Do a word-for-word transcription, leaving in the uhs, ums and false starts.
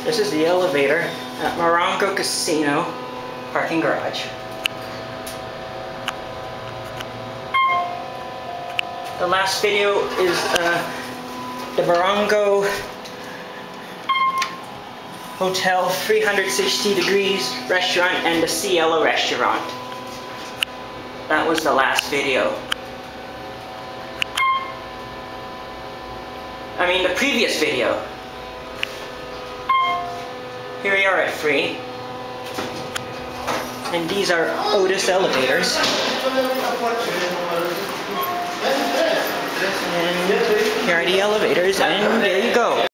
This is the elevator at Morongo Casino parking garage. The last video is uh, the Morongo Hotel three hundred sixty degrees restaurant and the Cielo restaurant. That was the last video. I mean the previous video. Here we are at three. And these are Otis elevators. And here are the elevators, and there you go.